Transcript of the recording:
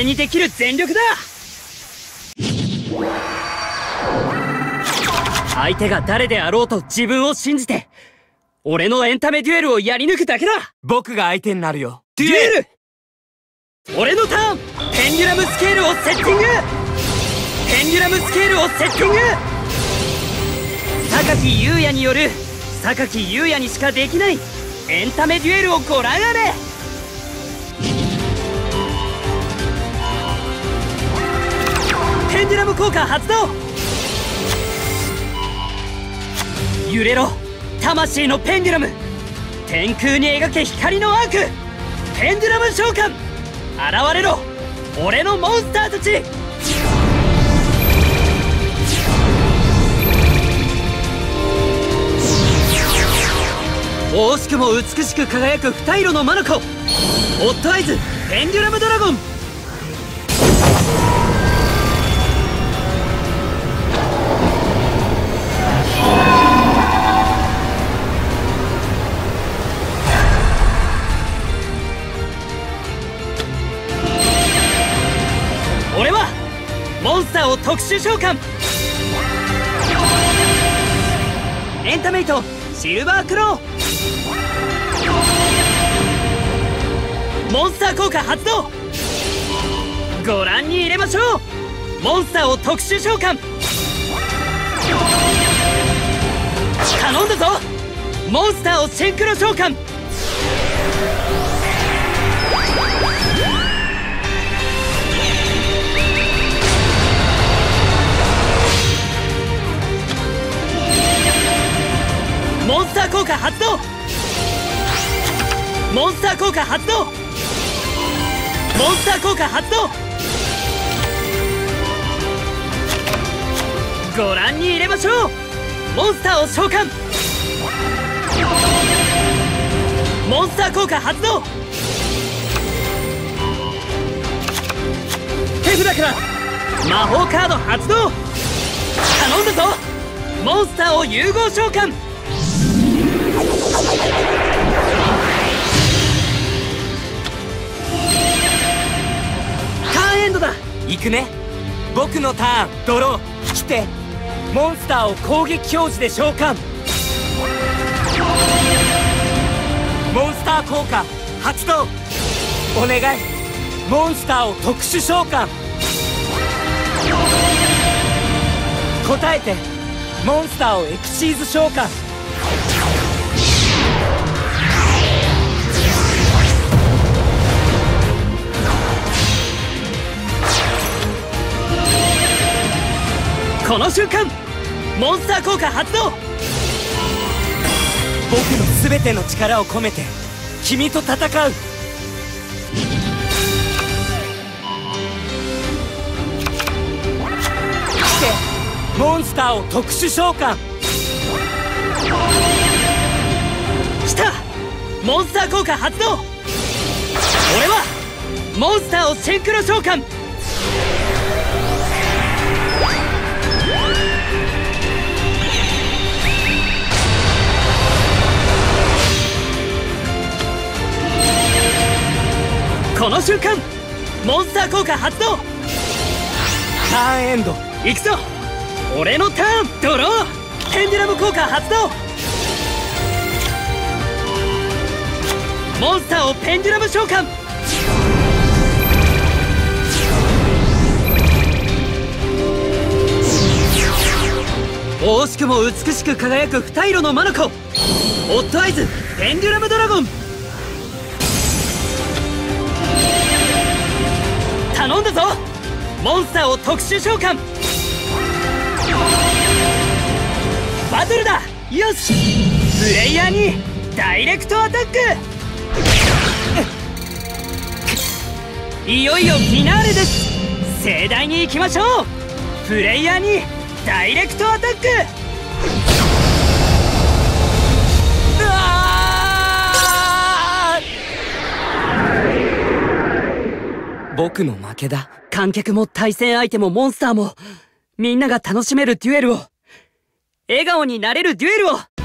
俺にできる全力だ。相手が誰であろうと自分を信じて俺のエンタメデュエルをやり抜くだけだ。 僕が相手になるよ。 デュエル。俺のターン。ペンデュラムスケールをセッティング。ペンデュラムスケールをセッティング。榊優也による榊優也にしかできないエンタメデュエルをご覧あれ。ペンデュラム効果発動。揺れろ魂のペンデュラム。天空に描け光のアーク。ペンデュラム召喚。現れろ俺のモンスターたち。惜しくも美しく輝く二色のマナコ。オットアイズペンデュラムドラゴン。俺はモンスターを特殊召喚。エンタメイトシルバークロー。モンスター効果発動。ご覧に入れましょう。モンスターを特殊召喚。頼んだぞ。モンスターをシンクロ召喚。モンスター効果発動。モンスター効果発動。モンスター効果発動。ご覧に入れましょう。モンスターを召喚。モンスター効果発動。手札から魔法カード発動。頼んだぞ。モンスターを融合召喚。ターンエンドだ。 行くね。僕のターン。ドロー。来て。モンスターを攻撃表示で召喚。モンスター効果発動。お願い。モンスターを特殊召喚。答えて。モンスターをエクシーズ召喚。この瞬間モンスター効果発動。僕の全ての力を込めて君と戦う。来て。モンスターを特殊召喚。来た。モンスター効果発動。俺はモンスターをシンクロ召喚。この瞬間モンスター効果発動。ターンエンド。行くぞ。俺のターン。ドロー。ペンデュラム効果発動。モンスターをペンデュラム召喚。惜しくも美しく輝く二色のマナコ。オットアイズペンデュラムドラゴン。頼んだぞ。モンスターを特殊召喚。バトルだ。よし。プレイヤーにダイレクトアタック。いよいよフィナーレです。盛大にいきましょう。プレイヤーにダイレクトアタック。 僕の負けだ。 観客も対戦相手もモンスターもみんなが楽しめるデュエルを、笑顔になれるデュエルを。